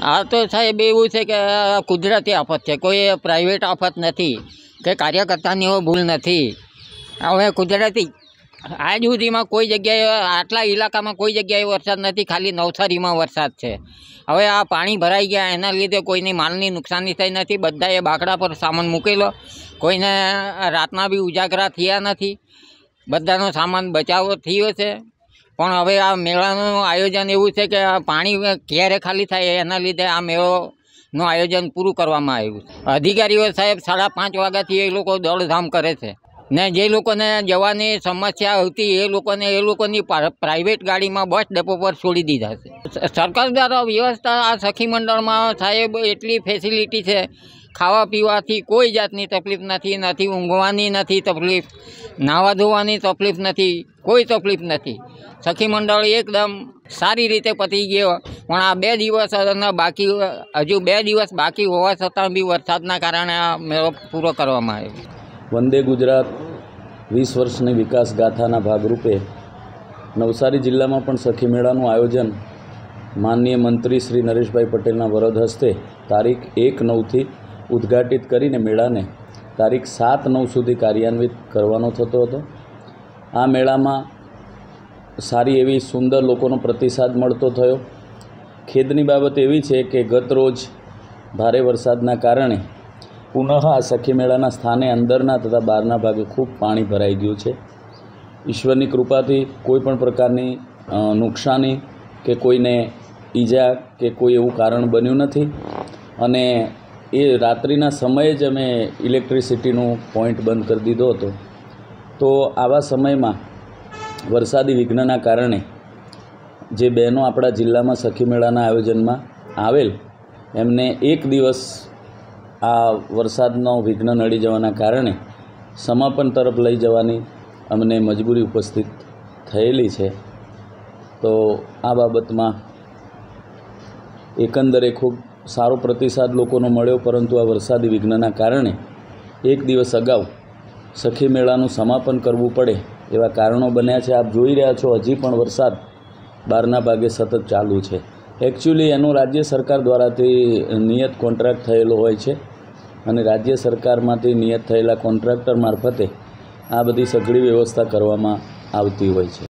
આ તો સાહેબ એવું છે કે કુદરતી આફત છે, કોઈ પ્રાઇવેટ આફત નથી કે કાર્યકર્તાની ભૂલ નથી। હવે કુદરતી આજ સુધીમાં કોઈ જગ્યાએ આટલા ઇલાકામાં કોઈ જગ્યાએ વરસાદ નથી, ખાલી નવસારીમાં વરસાદ છે। હવે આ પાણી ભરાઈ ગયા એના લીધે કોઈની માલની નુકસાની થઈ નથી, બધાએ બાકડા પર સામાન મૂકેલો, કોઈને રાતના બી ઉજાગરા થયા નથી, બધાનો સામાન બચાવ થયો છે। પણ હવે આ મેળાનું આયોજન એવું છે કે પાણી ક્યારે ખાલી થાય એના લીધે આ મેળોનું આયોજન પૂરું કરવામાં આવ્યું છે। અધિકારીઓ સાહેબ 5:30 વાગ્યાથી એ લોકો દોડધામ કરે છે ને જે લોકોને જવાની સમસ્યા હતી એ લોકોની પ્રાઇવેટ ગાડીમાં બસ ડેપો પર છોડી દીધા છે। સરકાર દ્વારા વ્યવસ્થા આ સખી મંડળમાં સાહેબ એટલી ફેસિલિટી છે, ખાવા પીવાથી કોઈ જાતની તકલીફ નથી, નથી ઊંઘવાની નથી તકલીફ, નાહવા ધોવાની તકલીફ નથી, કોઈ તકલીફ નથી। સખી મંડળ એકદમ સારી રીતે પતી ગયો। પણ આ 2 દિવસ બાકી, હજુ 2 દિવસ બાકી હોવા છતાં બી વરસાદના કારણે આ મેળો પૂરો કરવામાં આવ્યો। વંદે ગુજરાત 20 વર્ષની વિકાસ ગાથાના ભાગરૂપે નવસારી જિલ્લામાં પણ સખી મેળાનું આયોજન માનનીય મંત્રી શ્રી નરેશભાઈ પટેલના વરદ હસ્તે તારીખ 1/9થી ઉદ્ઘાટિત કરીને મેળાને તારીખ 7/9 સુધી કાર્યાન્વિત કરવાનો થતો હતો। આ મેળામાં સારી એવી સુંદર લોકોનો પ્રતિસાદ મળતો થયો। ખેદની બાબત એવી છે કે ગત રોજ ભારે વરસાદના કારણે પુનઃ આ સખી મેળાના સ્થાને અંદરના તથા બહારના ભાગે ખૂબ પાણી ભરાઈ ગયું છે। ઈશ્વરની કૃપાથી કોઈ પણ પ્રકારની નુકસાની કે કોઈને ઈજા કે કોઈ એવું કારણ બન્યું નથી અને એ રાત્રિના સમયે જ અમે ઇલેક્ટ્રિસિટીનું પોઈન્ટ બંધ કરી દીધો હતો। તો આવા સમયમાં વરસાદી વિઘ્નના કારણે જે બહેનો આપણા જિલ્લામાં સખી મેળાના આયોજનમાં આવેલ એમને એક દિવસ આ વરસાદનો વિઘ્ન નડી જવાના કારણે સમાપન તરફ લઈ જવાની અમને મજબૂરી ઉપસ્થિત થયેલી છે। તો આ બાબતમાં એકંદરે ખૂબ સારો પ્રતિસાદ લોકોનો મળ્યો, પરંતુ આ વરસાદી વિઘ્નના કારણે એક દિવસ અગાઉ સખી મેળાનું સમાપન કરવું પડે એવા કારણો બન્યા છે। આપ જોઈ રહ્યા છો હજી પણ વરસાદ બહારના ભાગે સતત ચાલુ છે। એકચ્યુઅલી એનો રાજ્ય સરકાર દ્વારાથી નિયત કોન્ટ્રાક્ટ થયેલો હોય છે અને રાજ્ય સરકારમાંથી નિયત થયેલા કોન્ટ્રાક્ટર મારફતે આ બધી સઘળી વ્યવસ્થા કરવામાં આવતી હોય છે।